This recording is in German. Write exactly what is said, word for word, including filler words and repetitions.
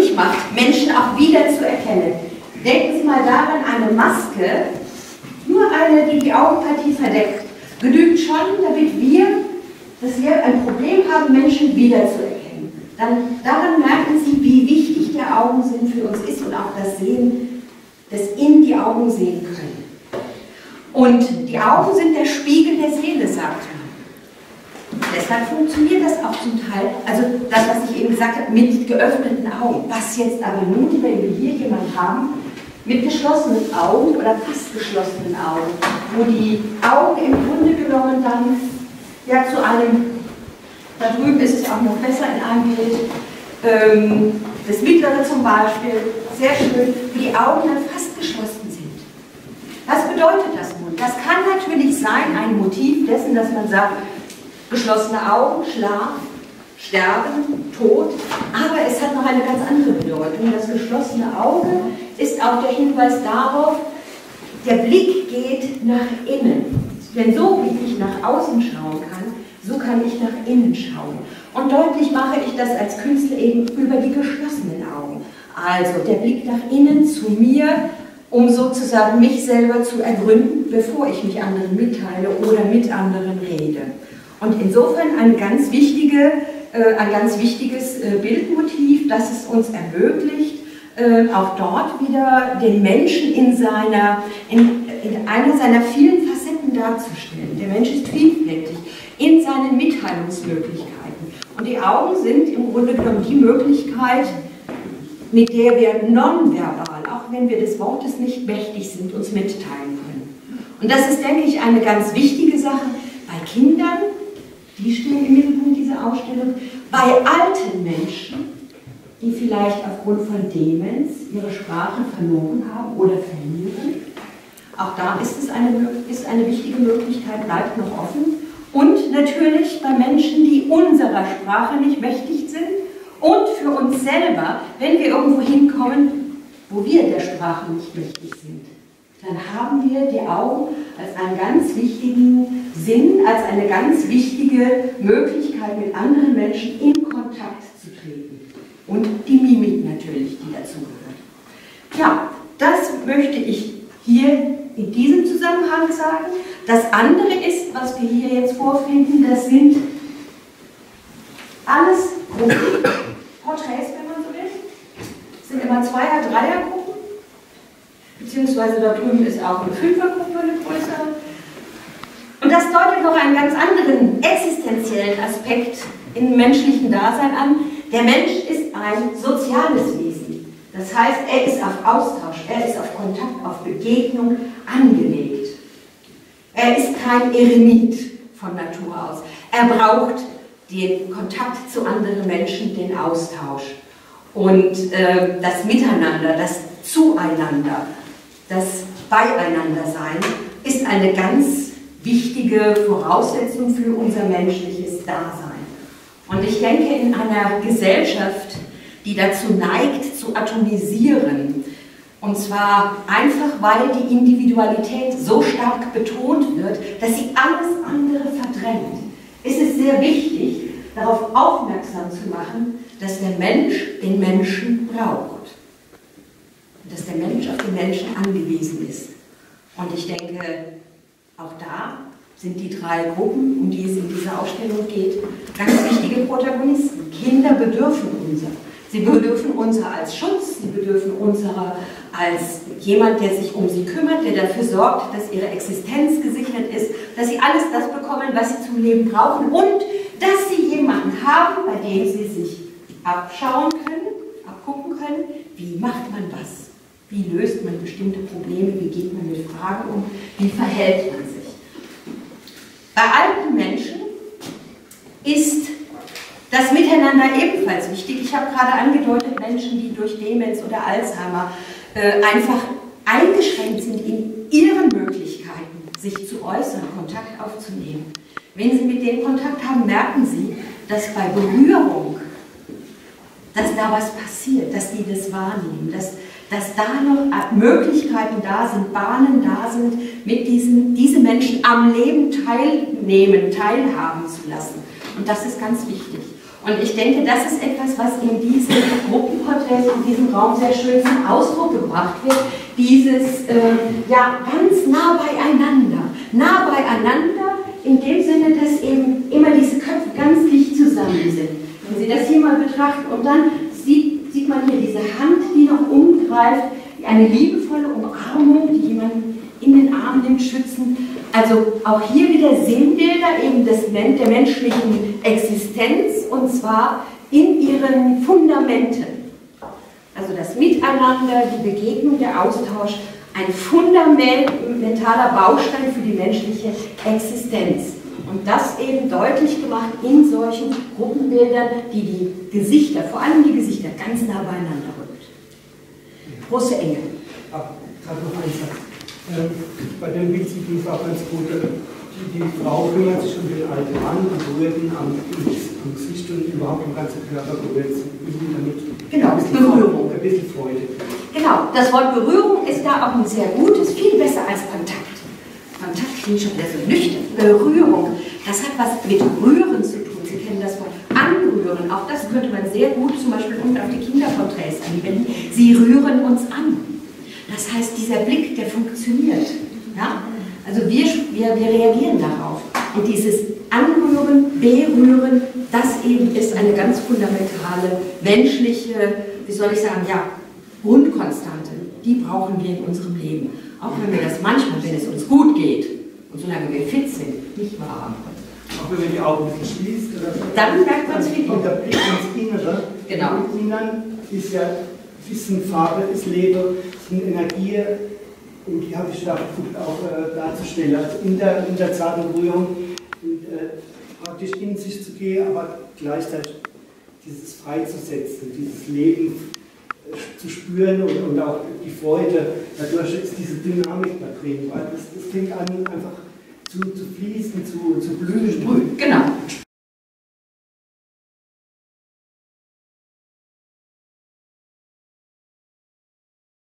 möglich macht, Menschen auch wieder zu erkennen. Denken Sie mal daran, eine Maske, nur eine, die die Augenpartie verdeckt, genügt schon, damit wir, dass wir ein Problem haben, Menschen wiederzuerkennen. Dann, daran merken Sie, wie wichtig der Augensinn für uns ist und auch das Sehen, das in die Augen sehen können. Und die Augen sind der Spiegel der Seele, sagt man. Deshalb funktioniert das auch zum Teil, also das, was ich eben gesagt habe, mit geöffneten Augen. Was jetzt aber nun, wenn wir hier jemanden haben, mit geschlossenen Augen oder fast geschlossenen Augen, wo die Augen im Grunde genommen dann ja zu einem, da drüben ist es auch noch besser in einem Bild, ähm, das mittlere zum Beispiel, sehr schön, wo die Augen dann fast geschlossen sind. Was bedeutet das nun? Das kann natürlich sein, ein Motiv dessen, dass man sagt, geschlossene Augen, Schlaf, Sterben, Tod, aber es hat noch eine ganz andere Bedeutung. Das geschlossene Auge ist auch der Hinweis darauf, der Blick geht nach innen. Denn so wie ich nach außen schauen kann, so kann ich nach innen schauen. Und deutlich mache ich das als Künstler eben über die geschlossenen Augen. Also der Blick nach innen zu mir, um sozusagen mich selber zu ergründen, bevor ich mich anderen mitteile oder mit anderen rede. Und insofern eine ganz wichtige, äh, ein ganz wichtiges äh, Bildmotiv, das es uns ermöglicht, äh, auch dort wieder den Menschen in, seiner, in, in einer seiner vielen Facetten darzustellen. Der Mensch ist vielfältig in seinen Mitteilungsmöglichkeiten. Und die Augen sind im Grunde genommen die Möglichkeit, mit der wir nonverbal, auch wenn wir des Wortes nicht mächtig sind, uns mitteilen können. Und das ist, denke ich, eine ganz wichtige Sache bei Kindern, die stehen im Mittelpunkt dieser Ausstellung, bei alten Menschen, die vielleicht aufgrund von Demenz ihre Sprache verloren haben oder verlieren. Auch da ist es eine, ist eine wichtige Möglichkeit, bleibt noch offen. Und natürlich bei Menschen, die unserer Sprache nicht mächtig sind und für uns selber, wenn wir irgendwo hinkommen, wo wir der Sprache nicht mächtig sind, dann haben wir die Augen als einen ganz wichtigen Sinn, als eine ganz wichtige Möglichkeit, mit anderen Menschen in Kontakt zu treten. Und die Mimik natürlich, die dazugehört. Ja, das möchte ich hier in diesem Zusammenhang sagen. Das andere ist, was wir hier jetzt vorfinden, das sind alles Porträts, wenn man so will. Das sind immer Zweier-, Dreiergruppen, beziehungsweise da drüben ist auch eine Fünfergruppe, eine größere. Und das deutet noch einen ganz anderen existenziellen Aspekt im menschlichen Dasein an. Der Mensch ist ein soziales Wesen. Das heißt, er ist auf Austausch, er ist auf Kontakt, auf Begegnung angelegt. Er ist kein Eremit von Natur aus. Er braucht den Kontakt zu anderen Menschen, den Austausch. Und äh, das Miteinander, das Zueinander, das Beieinandersein ist eine ganz wichtige Voraussetzung für unser menschliches Dasein. Und ich denke, in einer Gesellschaft, die dazu neigt, zu atomisieren, und zwar einfach, weil die Individualität so stark betont wird, dass sie alles andere verdrängt, ist es sehr wichtig, darauf aufmerksam zu machen, dass der Mensch den Menschen braucht. Und dass der Mensch auf den Menschen angewiesen ist. Und ich denke, auch da sind die drei Gruppen, um die es in dieser Ausstellung geht, ganz wichtige Protagonisten. Kinder bedürfen unser. Sie bedürfen unserer als Schutz, sie bedürfen unserer als jemand, der sich um sie kümmert, der dafür sorgt, dass ihre Existenz gesichert ist, dass sie alles das bekommen, was sie zum Leben brauchen und dass sie jemanden haben, bei dem sie sich abschauen können, abgucken können, wie macht man was, wie löst man bestimmte Probleme, wie geht man mit Fragen um, wie verhält man sich. Bei alten Menschen ist das Miteinander ebenfalls wichtig. Ich habe gerade angedeutet, Menschen, die durch Demenz oder Alzheimer äh, einfach eingeschränkt sind in ihren Möglichkeiten, sich zu äußern, Kontakt aufzunehmen. Wenn Sie mit denen Kontakt haben, merken Sie, dass bei Berührung, dass da was passiert, dass die das wahrnehmen, dass, dass da noch Möglichkeiten da sind, Bahnen da sind, mit diesen, diese Menschen am Leben teilnehmen, teilhaben zu lassen. Und das ist ganz wichtig. Und ich denke, das ist etwas, was in diesen Gruppenporträts, in diesem Raum sehr schön zum Ausdruck gebracht wird. Dieses, äh, ja, ganz nah beieinander. Nah beieinander in dem Sinne, dass eben immer diese Köpfe ganz dicht zusammen sind. Wenn Sie das hier mal betrachten und dann sieht, sieht man hier diese Hand, die noch umgreift, eine liebevolle Umarmung, die jemanden in den Arm nimmt, schützen. Also auch hier wieder Sinnbilder eben des, der menschlichen Existenz, und zwar in ihren Fundamenten. Also das Miteinander, die Begegnung, der Austausch, ein fundamentaler Baustein für die menschliche Existenz. Und das eben deutlich gemacht in solchen Gruppenbildern, die die Gesichter, vor allem die Gesichter, ganz nah beieinander rückt. Große Enge. Ah, gerade noch ein Satz. Ähm, bei dem Bild sieht man es auch ganz gut. Die, die Frau kümmert sich um den alten Mann und berührt ihn am, am Gesicht und überhaupt im ganzen Körper berührt sie damit. Genau, ein bisschen Berührung. Ein bisschen Freude. Genau, das Wort Berührung ist da auch ein sehr gutes, viel besser als Kontakt. Kontakt klingt schon wieder so nüchtern. Berührung, das hat was mit Rühren zu tun. Sie kennen das Wort Anrühren. Auch das könnte man sehr gut zum Beispiel unten auf die Kinderporträts anwenden. Sie rühren uns an. Das heißt, dieser Blick, der funktioniert. Ja? Also wir, wir, wir reagieren darauf. Und dieses Anrühren, Berühren, das eben ist eine ganz fundamentale menschliche, wie soll ich sagen, ja, Grundkonstante. Die brauchen wir in unserem Leben. Auch wenn wir das manchmal, wenn es uns gut geht und solange wir fit sind, nicht wahrhaben können. Auch wenn man die Augen ein bisschen schließt, oder dann merkt man es viel. Und der Blick ins Innere. Genau. Im Inneren ist ja Wissen, Farbe, ist Leben, sind Energie, und die habe ich da versucht auch äh, darzustellen. Also in der, in der zarten Berührung und, äh, praktisch in sich zu gehen, aber gleichzeitig dieses freizusetzen, dieses Leben äh, zu spüren und, und auch die Freude. Dadurch ist diese Dynamik da drin, weil das, das fängt an, einfach zu, zu fließen, zu, zu blühen. Genau.